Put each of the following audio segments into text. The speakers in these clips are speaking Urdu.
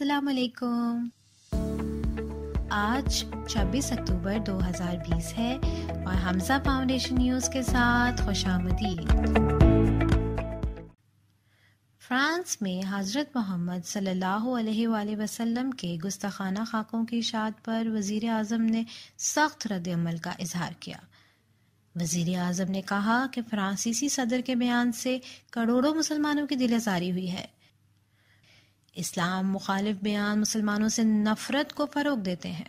السلام علیکم۔ آج 26 اکتوبر 2020 ہے اور حمزہ فاؤنڈیشن نیوز کے ساتھ خوش آمدید۔ فرانس میں حضرت محمد صلی اللہ علیہ وآلہ وسلم کے گستاخانہ خاکوں کی اشاعت پر وزیر اعظم نے سخت رد عمل کا اظہار کیا۔ وزیر اعظم نے کہا کہ فرانسیسی صدر کے بیان سے کروڑوں مسلمانوں کی دل آزاری ہوئی ہے۔ اسلام مخالف بیان مسلمانوں سے نفرت کو فروغ دیتے ہیں۔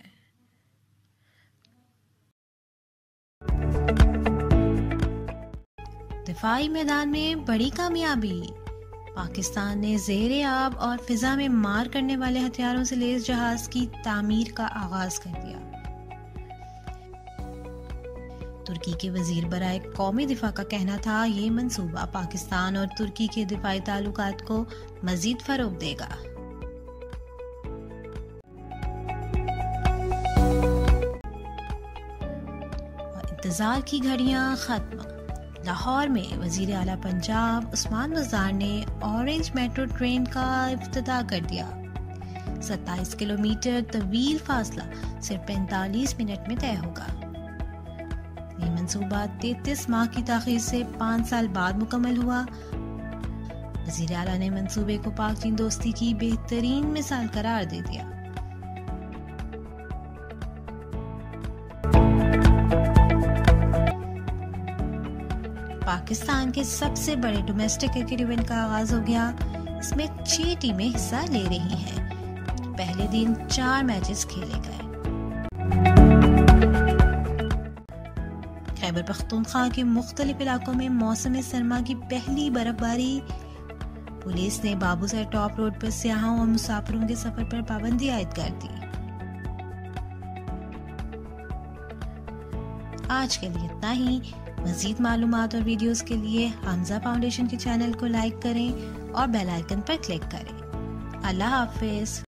دفاعی میدان میں بڑی کامیابی، پاکستان نے زیر آب اور فضا میں مار کرنے والے ہتھیاروں سے لیس جہاز کی تعمیر کا آغاز کر دیا۔ ترکی کے وزیر برائے قومی دفاع کا کہنا تھا یہ منصوبہ پاکستان اور ترکی کے دفاعی تعلقات کو مزید فروغ دے گا۔ انتظار کی گھڑیاں ختم۔ لاہور میں وزیر اعلیٰ پنجاب عثمان وزار نے اورنج میٹرو ٹرین کا افتتاح کر دیا۔ 27 کلومیٹر طویل فاصلہ صرف 45 منٹ میں طے ہوگا۔ یہ منصوبہ 33 ماہ کی تاخیر سے 5 سال بعد مکمل ہوا۔ وزیر اعلیٰ نے منصوبے کو پاک چین دوستی کی بہترین مثال قرار دے دیا۔ پاکستان کے سب سے بڑے ڈومیسٹک کرکٹ ایونٹ کا آغاز ہو گیا۔ اس میں 6 ٹیمیں حصہ لے رہی ہیں۔ پہلے دن 4 میچز کھیلے گئے۔ خیبر پختونخوا کے مختلف علاقوں میں موسم سرما کی پہلی برف باری۔ پولیس نے بابوسر ٹاپ روڈ پر سیاحوں اور مسافروں کے سفر پر پابندی عائد کر دی۔ آج کے لیے اتنا ہی۔ مزید معلومات اور ویڈیوز کے لیے حمزہ فاؤنڈیشن کے چینل کو لائک کریں اور بیل آئیکن پر کلک کریں۔ اللہ حافظ۔